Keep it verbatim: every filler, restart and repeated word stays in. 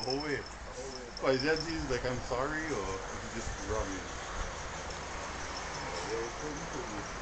whole way. The whole way. Oh, is that he's like I'm sorry or is he just wrong? Yeah, he told, he told me.